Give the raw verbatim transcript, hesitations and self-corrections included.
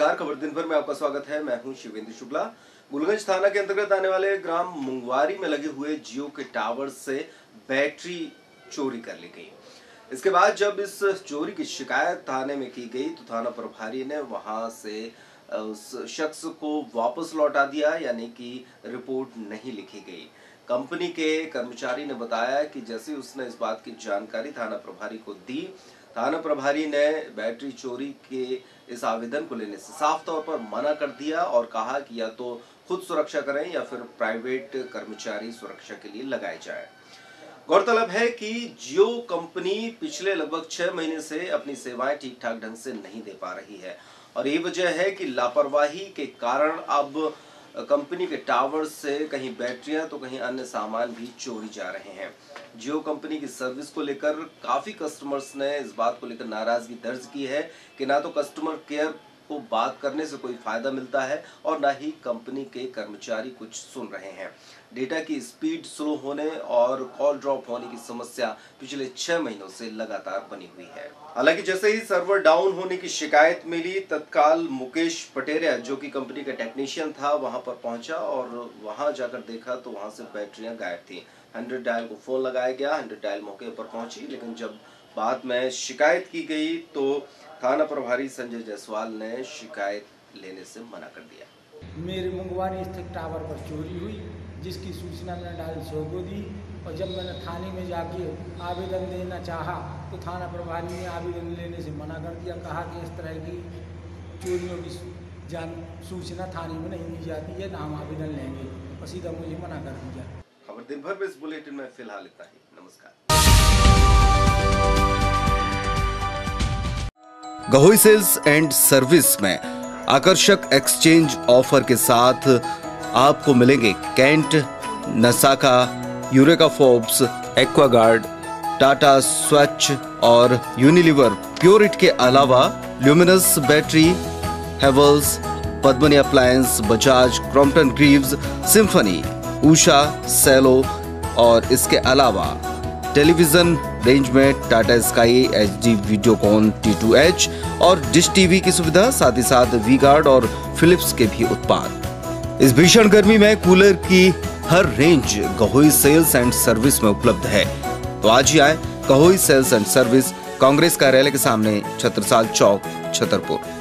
नमस्कार, खबर दिन भर में आपका स्वागत है। मैं हूं शिवेंद्र शुक्ला। गुलगंज थाना के अंतर्गत आने वाले ग्राम मुंगवारी में लगे हुए जियो के टावर से बैटरी चोरी कर ली गई। इसके बाद जब इस चोरी की शिकायत थाने में की गई तो थाना प्रभारी ने वहां से उस शख्स को वापस लौटा दिया, यानी कि रिपोर्ट नहीं लिखी गई। कंपनी के कर्मचारी ने बताया कि जैसे उसने इस बात की जानकारी थाना प्रभारी को दी, थाना प्रभारी ने बैटरी चोरी के इस आवेदन को लेने से साफ तौर पर मना कर दिया और कहा कि या तो खुद सुरक्षा करें या फिर प्राइवेट कर्मचारी सुरक्षा के लिए लगाए जाए। गौरतलब है कि जियो कंपनी पिछले लगभग छह महीने से अपनी सेवाएं ठीक ठाक ढंग से नहीं दे पा रही है और ये वजह है कि लापरवाही के कारण अब कंपनी के टावर से कहीं बैटरियां तो कहीं अन्य सामान भी चोरी जा रहे हैं। जियो कंपनी की सर्विस को लेकर काफी कस्टमर्स ने इस बात को लेकर नाराजगी दर्ज की है कि ना तो कस्टमर केयर को बात करने से कोई फायदा मिलता है और ना ही कंपनी के कर्मचारी कुछ सुन रहे हैं। डेटा की स्पीड स्लो होने और कॉल ड्रॉप होने की समस्या पिछले छह महीनों से लगातार बनी हुई है। हालांकि जैसे ही सर्वर डाउन होने की शिकायत मिली, तत्काल मुकेश पटेरिया जो कि कंपनी का टेक्नीशियन था वहां पर पहुंचा और वहां जाकर देखा तो वहां से बैटरियां गायब थी। हंड्रेड डायल को फोन लगाया गया, हंड्रेड डायल मौके पर पहुंची, लेकिन जब बाद में शिकायत की गई तो थाना प्रभारी संजय जायसवाल ने शिकायत लेने से मना कर दिया। मेरे मुंगवारी स्थित टावर पर चोरी हुई, जिसकी सूचना मैंने डायल सौ को दी और जब मैंने थाने में जाके आवेदन देना चाहा तो थाना प्रभारी ने आवेदन लेने से मना कर दिया। कहा कि इस तरह की चोरियों की जान सूचना थाने में नहीं दी जाती है, ना हम आवेदन लेंगे, और सीधा मुझे मना कर दिया। खबर दिन भर में इस बुलेटिन में फिलहाल इतना ही। नमस्कार। गहोई सेल्स एंड सर्विस में आकर्षक एक्सचेंज ऑफर के साथ आपको मिलेंगे Kent, Nasaka, Eureka Forbes, Aquaguard, Tata Swach और यूनिलीवर प्योरिट के अलावा Luminous battery, Havells, Padmini appliances, Bajaj, Crompton Greaves, Symphony, Usha, Cello और इसके अलावा टेलीविजन रेंज में Tata Sky, HD Videocon T to H और डिश टीवी की सुविधा, साथ ही साथ वी गार्ड और फिलिप्स के भी उत्पाद। इस भीषण गर्मी में कूलर की हर range Gahoi sales and service में उपलब्ध है। तो आज ही आए Gahoi sales and service, Congress कार्यालय के सामने, छत्रसाल चौक, छतरपुर।